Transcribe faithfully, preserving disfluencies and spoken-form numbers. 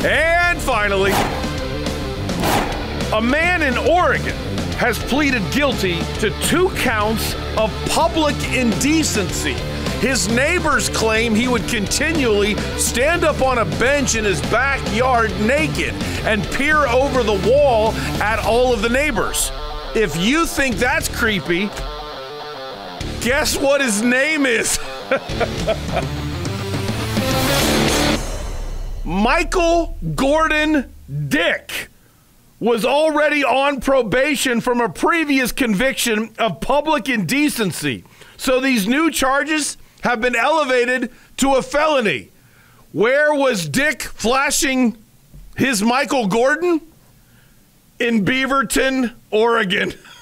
And finally, a man in Oregon has pleaded guilty to two counts of public indecency. His neighbors claim he would continually stand up on a bench in his backyard naked and peer over the wall at all of the neighbors. If you think that's creepy, guess what his name is? Michael Gordon Dick was already on probation from a previous conviction of public indecency. So these new charges have been elevated to a felony. Where was Dick flashing his Michael Gordon? In Beaverton, Oregon.